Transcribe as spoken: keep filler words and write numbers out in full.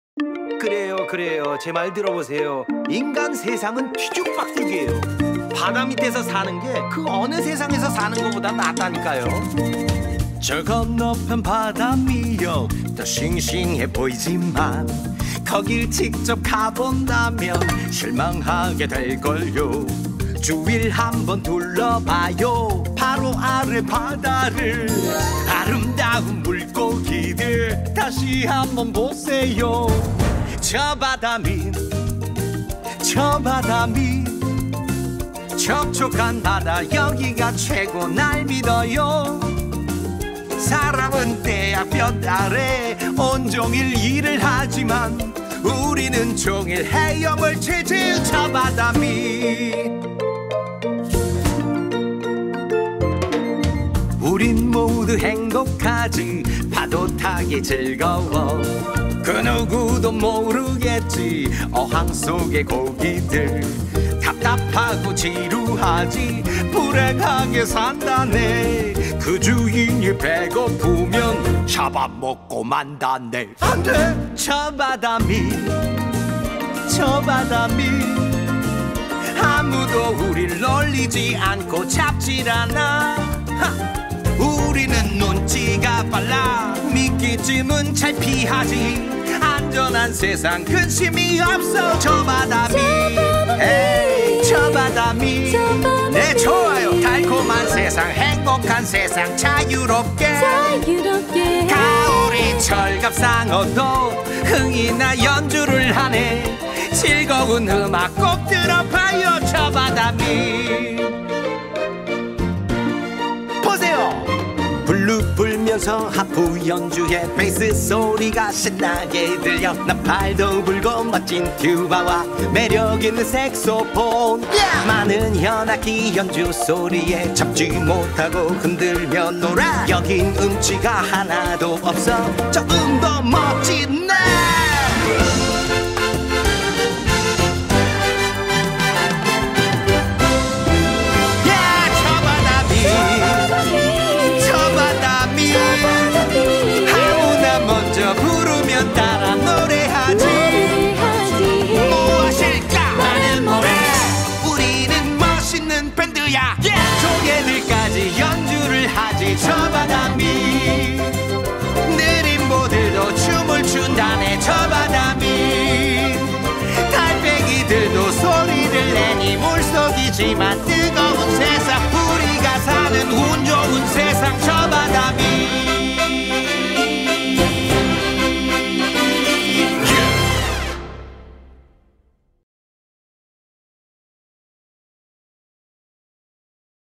그래요 그래요 제 말 들어보세요. 인간 세상은 뒤죽박죽이에요. 바다 밑에서 사는 게 그 어느 세상에서 사는 것보다 낫다니까요. 저 건너편 바다 미역 더 싱싱해 보이지만 거길 직접 가본다면 실망하게 될걸요. 주위를 한번 둘러봐요. 바로 아래 바다를 아름다운 물고기들 다시 한번 보세요. 저 바다 밑 저 바다 밑 촉촉한 바다 여기가 최고 날 믿어요. 사람은 때야 볕 아래 온종일 일을 하지만 우리는 종일 헤엄을 치지. 저 바다 밑 우린 모두 행복하지. 파도 타기 즐거워. 그 누구도 모르겠지. 어항 속의 고기들 답답하고 지루하지. 불행하게 산다네. 그 주인이 배고프면 잡아먹고 만다네. 안돼. 저 바다 밑 저 바다 밑 아무도 우릴 놀리지 않고 잡질 않아. 하! 우리는 눈치가 빨라. 미끼쯤은 잘 피하지. 안전한 세상 근심이 없어. 저 바다 밑 에이 저 바다 밑 네 좋아요. 달콤한 세상 행복한 세상 자유롭게 자유롭게 가오리 철갑상어도 흥이나 연주를 하네. 즐거운 음악 꼭 들어봐요. 저 바다 밑 보세요. 블루 불면서 하프 연주에 베이스 소리가 신나게 들려. 나팔도 불고 멋진 튜바와 매력있는 색소폰. yeah! 많은 현악기 연주 소리에 잡지 못하고 흔들며 놀아. 여긴 음치가 하나도 없어. 조금 더 멋진 날. 아무나 먼저 부르면 따라 노래하지. 무엇일까 하는 노래. 우리는 멋있는 밴드야. 조개들까지 연주를 하지. 저 바다 밑 느린 보들도 춤을 춘다네. 저 바다 밑 달팽이들도 소리를 내니 물속이지만